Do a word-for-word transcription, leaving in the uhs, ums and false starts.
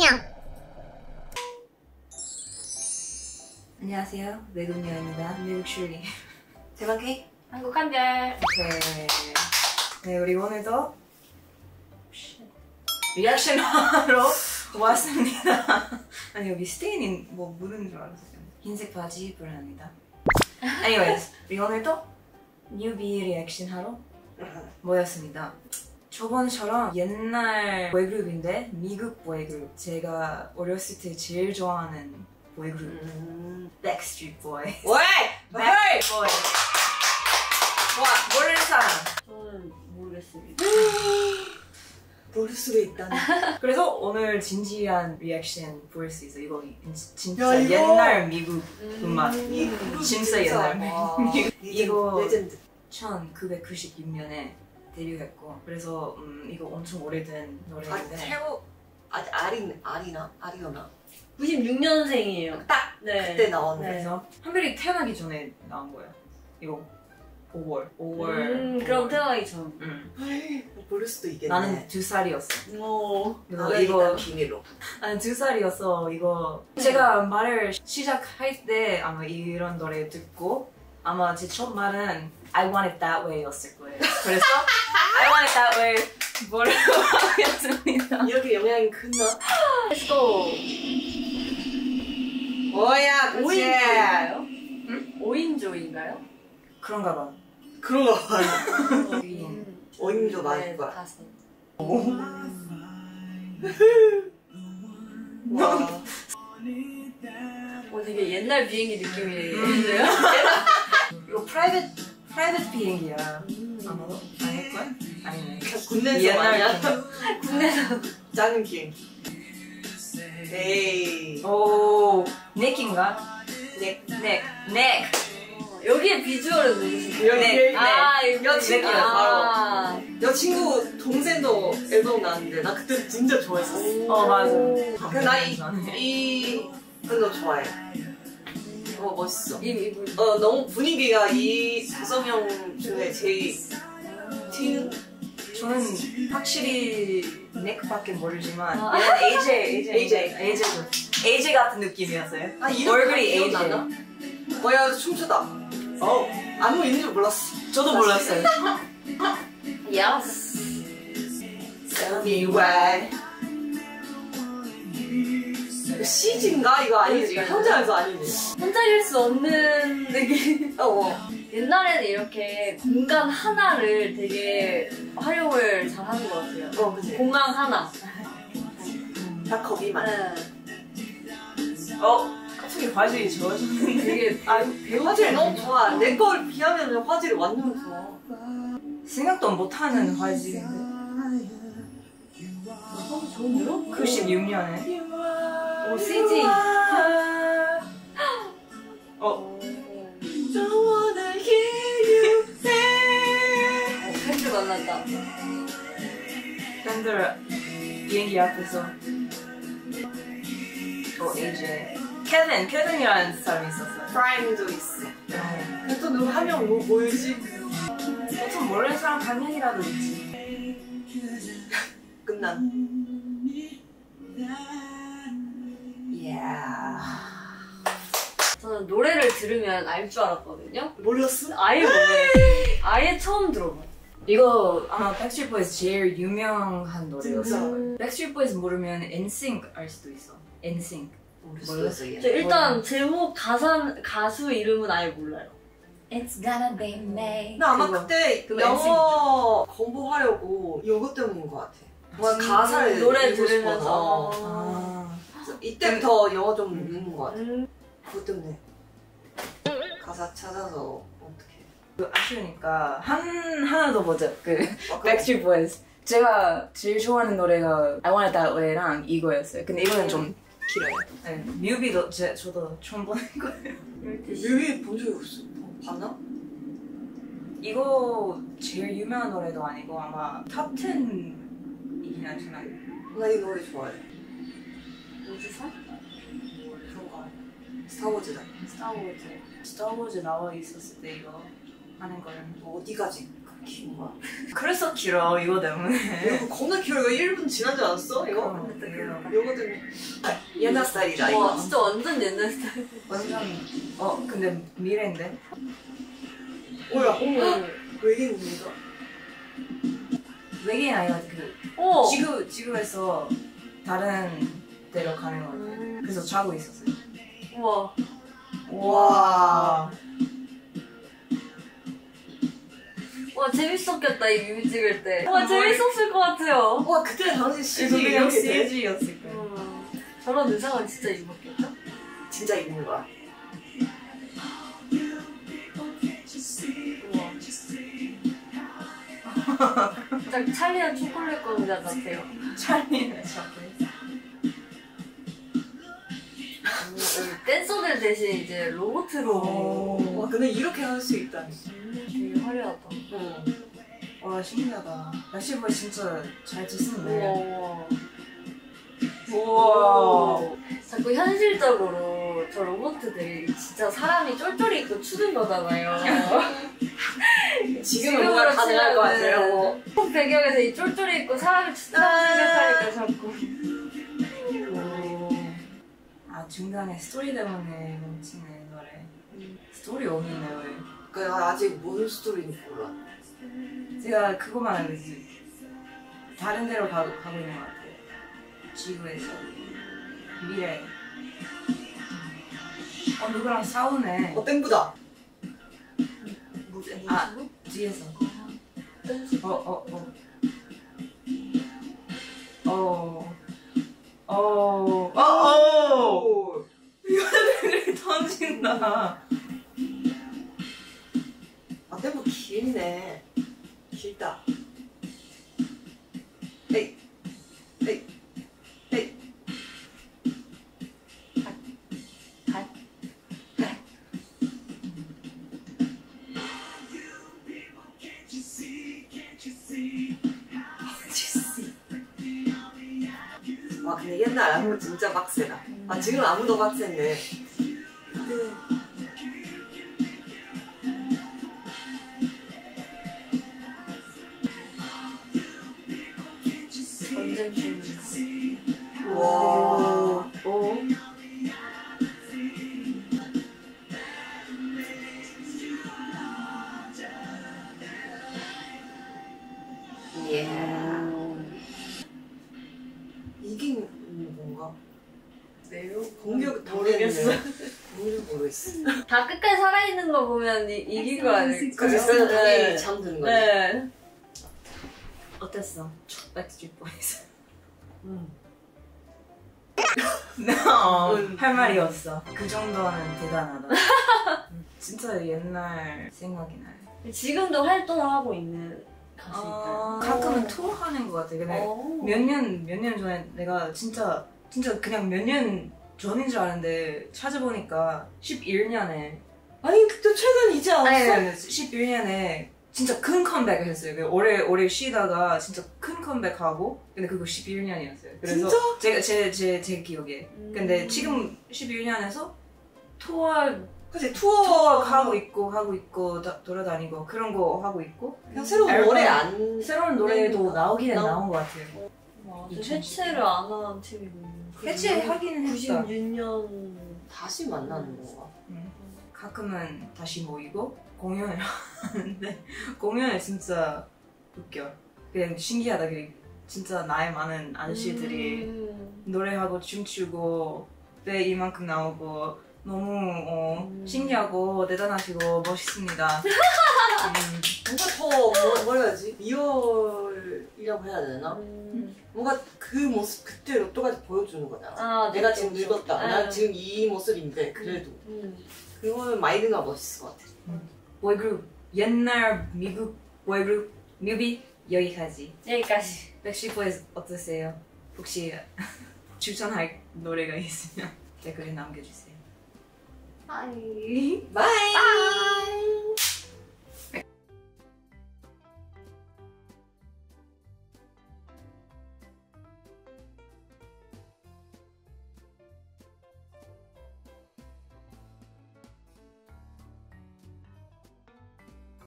안녕하세요, 외국녀입니다. 미국 슐리. 대박 케이크? 한국 한별. 오케이. 네, 우리 오늘도 리액션 하러 왔습니다. 아니, 여기 스테인이 뭐 묻은 줄 알았어요. 흰색 바지 불안합니다. Anyways, 우리 오늘도 뉴비 리액션 하러 모였습니다. 저번처럼 옛날 보이그룹인데 미국 보이그룹. 제가 어렸을 때 제일 좋아하는 보이그룹. 음... Backstreet Boys. 왜? Backstreet Boys. 와, 모르는 사람. 저는 모르겠습니다. 모를 수가 있다니. 그래서 오늘 진지한 리액션 볼 수 있어. 이거 진짜 야, 이거... 옛날 미국 음... 음악. 음... 진짜 옛날 미국. 이거 레전드. 천구백구십육 년에 데뷔했고, 그래서 음, 이거 엄청 오래된 노래인데. 아, 태우 아, 아리 아리나 아리오나. 구십육 년생이에요. 딱 네. 그때 나온. 네. 그래서 한별이 태어나기 전에 나온 거예요. 이거 오월. 오월. 음, 그럼 태어나기 전. 응. 모를 수도 있겠네. 나는 두 살이었어. 오. 그래서 이거 비밀로. 나는 두 살이어서 이거 제가 말을 시작할 때 아마 이런 노래 듣고 아마 제 첫 말은 I want it that way였을 거예요. 그래서 I want it that way 뭐라고 하겠습니다. 이렇게 영향이 크나? Let's go. 뭐야, 그치? 오인조인가요? 응? 오인조인가요? 그런가 봐. 그런가 봐. 음. 오인조 맞을 거야. 가수. 와. 어, 되게 옛날 비행기 느낌이네요. 이거 프라이빗 프라이빗 비행기야. 음. 아마도 아닐걸? 아니네. 군내에서 옛날 많이야. 국내에서. 작은 비행. 에이. 오, 넥인가? 네. 넥, 넥. 여기에 비주얼은 누구시죠? 네. 아, 이거 여친구야, 아. 여친구 동생도 앨범 나왔는데 나 그때 진짜 좋아했었어. 어, 맞아. 근데 나이 이 그거 좋아해. 어 멋있어. 이 이분. 어 너무 분위기가 이 다섯 명 중에 제일 튀는. 저는 확실히 넥밖에 모르지만 아. 얘는 에이제이, 에이제이, 에이제이. 에이제이, 에이제이 같은 느낌이었어요. 아 이름 얼굴이 에이제이. 기억나나? 뭐야 춤추다. 어 아무 있는 줄 몰랐어. 저도 몰랐어요. Yes. Tell me why. 시즈인가 이거 아니지? 현장에서 아니네. 혼자일 수 없는 느낌. 어. 어. 옛날에는 이렇게 공간 하나를 되게 활용을 잘 하는 것 같아요. 어 그치. 공간 하나. 딱 거기만. 네. 어, 갑자기 바지 좋아졌는데. 되게 아, 화질 너무 좋아. 내 걸 비하면 화질이 완전 좋아. 생각도 못하는 화질인데. 어, 좋은데요? 구십육 년에. 오, 씨지. 어, Don't wanna hear you say. 어, 팬들 만났다. 팬들 비행기 앞에서. 어, 에이제이. 케빈, 케빈이라는 사람이 있었어요. 프라임도 있어. 네. 근데 또 누구 하면 뭐 보이지? 보통 모르는 사람 한 명이라도 있지. 끝난. Yeah. 저는 노래를 들으면 알 줄 알았거든요. 몰랐어? 아예 몰라요. 아예 처음 들어봐요. 이거 아마 백스트리트 보이즈 제일 유명한 노래였어. 진짜? 백스트리트 보이즈 모르면 엔싱크 알 수도 있어. 엔싱크. 몰랐어. 저 일단 제목 가사 가수 이름은 아예 몰라요. It's gonna be me. 나 아마 그거. 그때 그거 영어 공부하려고 이거 때문인 것 같아. 뭔가 가사를 노래 읽고 들으면서. 싶어서. 아. 그래서 이때부터 영어 좀 읽는 것 같아. 음. 그것 때문에 가사 찾아서 어떻게? 그 아쉬우니까 한 하나 더 보자. 그 아, 백스트리트 보이즈. 제가 제일 좋아하는 노래가 I Want It That Way랑 이거였어요. 근데 이거는 좀 길어요. 네, 뮤비도 제, 저도 처음 보는 거예요. 뮤비 본 적이 없어. 봤나? 이거 제일 유명한 노래도 아니고 아마 탑 텐이긴 하지만 나 이 노래 좋아해. 우주선? 그런 거 아니야? 스타워즈다. 스타워즈. 스타워즈 나와 있었을 때 이거 하는 거는 뭐 어디까지? 긴 거야? 그래서 길어 이거 때문에. 이거 겁나 길어. 이거 일 분 지나지 않았어? 이거? 어, 이거 이거 때문에. 아, 옛날 스타일이다, 와 이거. 진짜 완전 옛날 스타일. 완전 어 근데 미래인데. 뭐야, 어머. 외계인입니다. 외계인 아이가 그 어. 지구 지구에서 다른 데로 가는 거 같아. 음. 그래서 자고 있었어요. 우와. 와. 와 재밌었겠다 이 뮤비 찍을 때. 와 뭘. 재밌었을 것 같아요. 와, 그때 당시 씨지 이거 그냥 이렇게 돼? 씨지였을 거야. 음. 저런 의상은 진짜 입었겠죠? 진짜 입는 거야. 우와. 딱 찰리한 초콜릿 공장 같아요. 찰리는 자꾸. 음, 댄서들 대신 이제 로봇으로. 와, 근데 이렇게 할 수 있다니. 음, 되게 화려하다. 응. 와 신기하다. 라시보이 진짜 잘 쳤었네. 우와. 우와. 자꾸 현실적으로 저 로봇들이 진짜 사람이 쫄쫄이 입고 추는 거잖아요. 지금은 뭔가 가능할 것 같아요. 꼭 배경에서 이 쫄쫄이 입고 사람이 추다고 생각하니까 자꾸. 아 중간에 스토리 때문에 멈추네 노래. 스토리 없네 왜? 그 아직 뭔 스토리인지 몰라. 제가 그거만 알지. 다른 데로 가, 가고 있는 것 같아요. 지구에서 미래. 어 누구랑 싸우네. 어, 땡부다. 아 뒤에서. 어어 어. 어. 어. 어. 어. 오. 여자들이 던진다. 아, 땡부 길네. 길다. 에이. 에이. 에이. 갓. 와, 근데 옛날 안무 진짜 빡세다. 아, 지금 안무도 빡센데. 그때 전쟁 중이다. 와. 오. 예. 이긴 뭔가? 내요? 공격 모르겠어. 뭔지 모르겠어. 다 끝까지 살아있는 거 보면 이, 이긴 거 아닐까요? 그래서 네. 당연히 잠드는 거지. 네. 어땠어? 첫 백스트리트 보이스. 응. 어, 음. 할 말이 없어. 그 정도는 대단하다. 진짜 옛날 생각이 나요. 지금도 활동을 하고 있는 가수니까요. 아, 가끔은 투어하는 것 같아. 근데 어. 몇 년, 몇 년 전에 내가 진짜, 진짜 그냥 몇 년 전인 줄 알았는데 찾아보니까 십일 년에. 아니, 그때 최근이지 않았어? 아니, 아니, 십일 년에 진짜 큰 컴백을 했어요. 그 오래, 오래 쉬다가 진짜 큰 컴백하고, 근데 그거 십일 년이었어요. 그래서 진짜? 제가, 제, 제, 제 기억에. 음. 근데 지금 십일 년에서 투어, 그치, 투어. 투어 하고 있고, 하고 있고, 다, 돌아다니고, 그런 거 하고 있고, 그냥 새로운 앨범, 노래 안. 새로운 노래도 음. 나오기는 나오- 나온 것 같아요. 맞아. 이천십. 해체를 안 한 팀이군요. 해체하기는 했다. 구십육 년. 다시 만나는 건가? 음. 가끔은 다시 모이고 공연을 하는데 공연을 진짜 웃겨. 그냥 신기하다. 그냥 진짜 나이 많은 아저씨들이 음. 노래하고 춤추고 때 이만큼 나오고 너무 어, 음. 신기하고 대단하시고 멋있습니다. 음. 뭔가 더, 뭐, 뭐라 해야지? 리얼이라고 해야 되나? 음. 뭔가 그 모습 그대로 똑같이 보여주는 거잖아. 아, 내가 네, 지금 그렇죠. 늙었다. 네. 난 지금 이 모습인데, 그래도. 음. 그거는 마이드가 멋있을 것 같아. 보이그룹 옛날 미국 보이그룹 뮤비 여기까지. 여기까지. 백스트리트 보이즈 어떠세요? 혹시 추천할 노래가 있으면 댓글에 남겨주세요. 바이. 바이!